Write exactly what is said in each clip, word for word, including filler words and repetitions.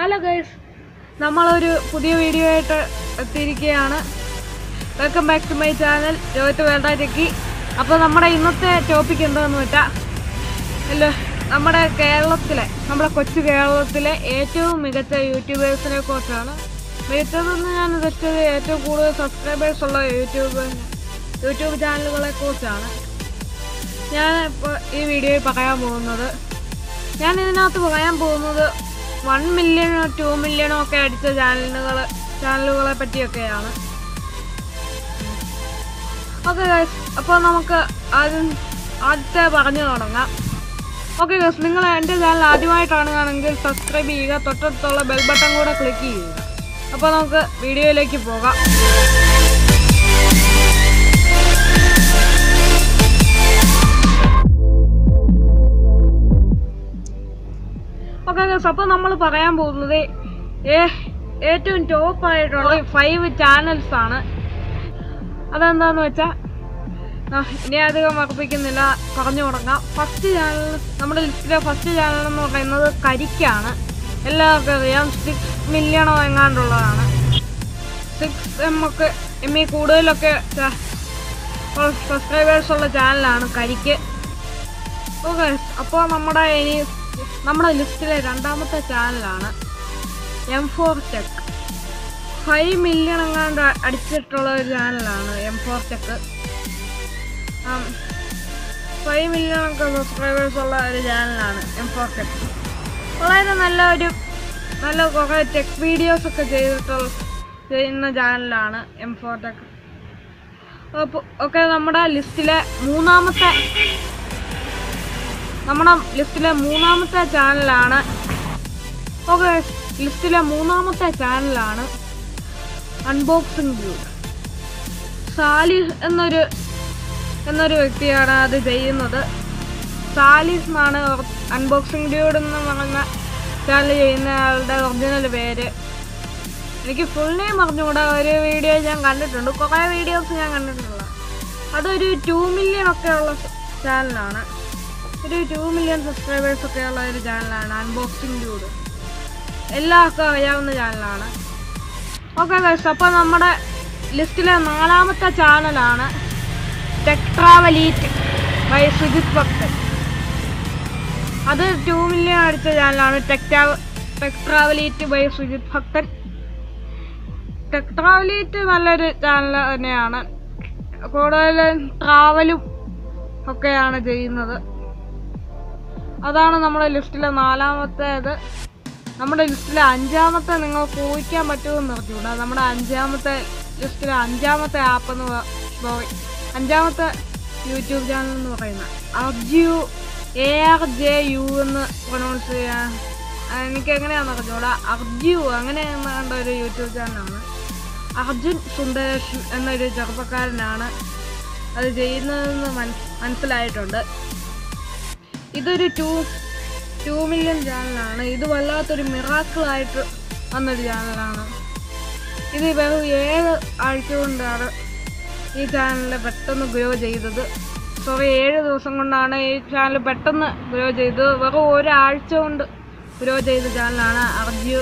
Hello guys, നമ്മളൊരു പുതിയ video ആയിട്ട് എത്തിയിരിക്കുകയാണ്. Welcome back to my channel, Rohith Techy. അപ്പോൾ നമ്മുടെ ഇന്നത്തെ ടോപ്പിക് എന്താണെന്ന് വെച്ചാൽ അല്ല നമ്മുടെ കേരളത്തിലെ നമ്മുടെ കൊച്ചു കേരളത്തിലെ ഏറ്റവും മികച്ച യൂട്യൂബേഴ്സിനെ കുറിച്ചാണ്. മികച്ചതെന്ന് ഞാൻ ഉദ്ദേശിച്ചത് ഏറ്റവും കൂടുതൽ സബ്സ്ക്രൈബേഴ്സ് ഉള്ള യൂട്യൂബ് യൂട്യൂബ് ചാനലുകളെ കുറിച്ചാണ് ഞാൻ ഇപ്പോൾ ഈ വീഡിയോയിൽ പറയാൻ പോകുന്നത്. ഞാൻ ഇതിനകത്ത് പറയാൻ പോകുന്നത് വൺ മില്യണോ ടു മില്യണോ ഒക്കെ അടിച്ച ചാനലുകൾ ചാനലുകളെ പറ്റിയൊക്കെയാണ്. ഓക്കെ ഗൈസ്, അപ്പോൾ നമുക്ക് ആദ്യം ആദ്യത്തെ പറഞ്ഞു തുടങ്ങാം. ഓക്കെ ഗൈസ്, നിങ്ങൾ എൻ്റെ ചാനൽ ആദ്യമായിട്ടാണ് കാണുമെങ്കിൽ സബ്സ്ക്രൈബ് ചെയ്യുക, തൊട്ടടുത്തുള്ള ബെൽ ബട്ടൺ കൂടെ ക്ലിക്ക് ചെയ്യുക. അപ്പോൾ നമുക്ക് വീഡിയോയിലേക്ക് പോകാം. ഓക്കെ ഗൈസ്, അപ്പോൾ നമ്മൾ പറയാൻ പോകുന്നത് ഏറ്റവും ടോപ്പായിട്ടുള്ള ഫൈവ് ചാനൽസ് ആണ്. അതെന്താന്ന് വെച്ചാൽ ഇനി അധികം വർദ്ധിക്കുന്നില്ല, പറഞ്ഞു തുടങ്ങാം. ഫസ്റ്റ് ചാനൽ, നമ്മുടെ ലിസ്റ്റിലെ ഫസ്റ്റ് ചാനൽ എന്ന് പറയുന്നത് കരിക്കാണ്. എല്ലാവർക്കും അറിയാം, സിക്സ് മില്യണോ എങ്ങാണ്ടുള്ളതാണ്. സിക്സ് എം ഒക്കെ എം ഇ കൂടുതലൊക്കെ സബ്സ്ക്രൈബേഴ്സ് ഉള്ള ചാനലാണ് കരിക്ക്. ഓക്കെ, അപ്പോൾ നമ്മുടെ ഇനി നമ്മുടെ ലിസ്റ്റിലെ രണ്ടാമത്തെ ചാനലാണ് M four Tech. Five million എങ്ങാണ്ട് അടിച്ചിട്ടുള്ള ഒരു ചാനലാണ് M four Tech. Five million ഒക്കെ സബ്സ്ക്രൈബേഴ്സ് ഉള്ള ഒരു ചാനലാണ് എം ഫോർ ടെക്. വളരെ നല്ല ഒരു നല്ല കുറേ ടെക് വീഡിയോസ് ഒക്കെ ചെയ്തിട്ടുള്ള ചെയ്യുന്ന ചാനലാണ് എം ഫോർ ടെക്. അപ്പോൾ ഒക്കെ നമ്മുടെ ലിസ്റ്റിലെ മൂന്നാമത്തെ നമ്മുടെ ലിസ്റ്റിലെ മൂന്നാമത്തെ ചാനലാണ് ഓക്കെ ലിസ്റ്റിലെ മൂന്നാമത്തെ ചാനലാണ് അൺബോക്സിംഗ് ഡ്യൂഡ്. സാലിഹ് എന്നൊരു എന്നൊരു വ്യക്തിയാണ് അത് ചെയ്യുന്നത്. സാലിഹ് എന്നാണ് അൺബോക്സിംഗ് ഡ്യൂഡ് എന്ന് പറയുന്ന ചാനൽ ചെയ്യുന്ന ആളുടെ ഒറിജിനൽ പേര്. എനിക്ക് ഫുൾ നെയിം അറിഞ്ഞുകൂടാ. ഒരു വീഡിയോ ഞാൻ കണ്ടിട്ടുണ്ട്, കുറേ വീഡിയോസ് ഞാൻ കണ്ടിട്ടുള്ള. അതൊരു ടു മില്യൺ ഒക്കെ ഉള്ള ചാനലാണ്. ഒരു ടു മില്യൺ സബ്സ്ക്രൈബേഴ്സ് ഒക്കെ ഉള്ള ഒരു ചാനലാണ് അൺബോക്സിംഗ് ഡ്യൂഡ്. എല്ലാവർക്കും അറിയാവുന്ന ചാനലാണ്. ഓക്കെ ഗൈസ്, അപ്പോൾ നമ്മുടെ ലിസ്റ്റിലെ നാലാമത്തെ ചാനലാണ് ടെക് ട്രാവലീറ്റ് ബൈ സുജിത് ഭക്തൻ. അത് ടു മില്യൺ അടിച്ച ചാനലാണ് Tech Tech Travel Eat by Sujith Bhakthan. Tech travel eat നല്ലൊരു ചാനൽ തന്നെയാണ്. കൂടുതലും ട്രാവലും ഒക്കെയാണ് ചെയ്യുന്നത്. അതാണ് നമ്മുടെ ലിസ്റ്റിലെ നാലാമത്തേത്. നമ്മുടെ ലിസ്റ്റിലെ അഞ്ചാമത്തെ നിങ്ങൾക്ക് ഊഹിക്കാൻ പറ്റുമെന്ന് പറഞ്ഞുകൂടാ. നമ്മുടെ അഞ്ചാമത്തെ ലിസ്റ്റിലെ അഞ്ചാമത്തെ ആപ്പ് എന്ന് പറയും അഞ്ചാമത്തെ യൂട്യൂബ് ചാനൽ എന്ന് പറയുന്ന Arju A R J U എന്ന് പ്രൊനൗൺസ് ചെയ്യാൻ എനിക്ക് എങ്ങനെയാണെന്ന് പറഞ്ഞുകൂടാ. അർജു അങ്ങനെ കണ്ട ഒരു യൂട്യൂബ് ചാനലാണ്. അർജുൻ സുന്ദരേഷ് എന്നൊരു ചെറുപ്പക്കാരനാണ് അത് ചെയ്യുന്നതെന്ന് മനസ്സിലായിട്ടുണ്ട്. ഇതൊരു ടു ടു മില്യൺ ചാനലാണ്. ഇത് വല്ലാത്തൊരു മിറാക്കിളായിട്ട് വന്നൊരു ചാനലാണ്. ഇത് വെറും ഏഴ് ആഴ്ച കൊണ്ടാണ് ഈ ചാനൽ പെട്ടെന്ന് ഗ്രോ ചെയ്തത്. സോറി ഏഴ് ദിവസം കൊണ്ടാണ് ഈ ചാനൽ പെട്ടെന്ന് ഗ്രോ ചെയ്തത്. വെറും ഒരാഴ്ച കൊണ്ട് ഗ്രോ ചെയ്ത ചാനലാണ് അർജു.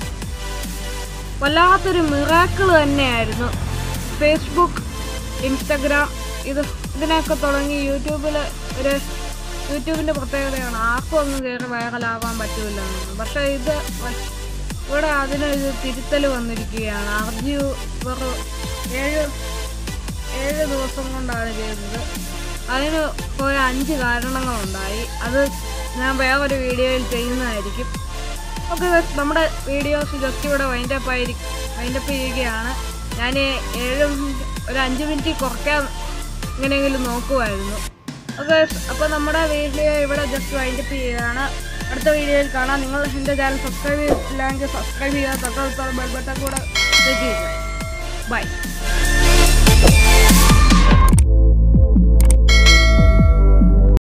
വല്ലാത്തൊരു മിറാക്കിൾ തന്നെയായിരുന്നു. ഫേസ്ബുക്ക്, ഇൻസ്റ്റഗ്രാം ഇത് ഇതിനൊക്കെ തുടങ്ങി യൂട്യൂബിൽ ഒരു യൂട്യൂബിൻ്റെ പ്രത്യേകതയാണ് ആർക്കും ഒന്നും കയറി വൈറലാവാൻ പറ്റില്ല. പക്ഷേ ഇത് ഇവിടെ അതിനൊരു തിരുത്തൽ വന്നിരിക്കുകയാണ്. അർജു വെറും ഏഴ് ഏഴ് ദിവസം കൊണ്ടാണ് ചെയ്തത്. അതിന് ഒരു അഞ്ച് കാരണങ്ങളുണ്ടായി. അത് ഞാൻ വേറൊരു വീഡിയോയിൽ ചെയ്യുന്നതായിരിക്കും. ഓക്കെ, നമ്മുടെ വീഡിയോസ് ജസ്റ്റ് ഇവിടെ വൈൻഡപ്പ് ആയിരിക്കും വൈൻഡപ്പ് ചെയ്യുകയാണ്. ഞാൻ ഏഴ് ഒരു അഞ്ച് മിനിറ്റ് കുറയ്ക്കാൻ ഇങ്ങനെയെങ്കിലും നോക്കുമായിരുന്നു. ഓക്കെ, അപ്പോൾ നമ്മുടെ വീഡിയോ ഇവിടെ ജസ്റ്റ് വൈൻഡപ്പ് ചെയ്യുകയാണ്. അടുത്ത വീഡിയോയിൽ കാണാം. നിങ്ങൾ എൻ്റെ ചാനൽ സബ്സ്ക്രൈബ് ചെയ്തിട്ടില്ലെങ്കിൽ സബ്സ്ക്രൈബ് ചെയ്യുക, തൊട്ടടുത്തുള്ള ബെൽ ബട്ടൺ കൂടെ ക്ലിക്ക് ചെയ്യുക. ബൈ.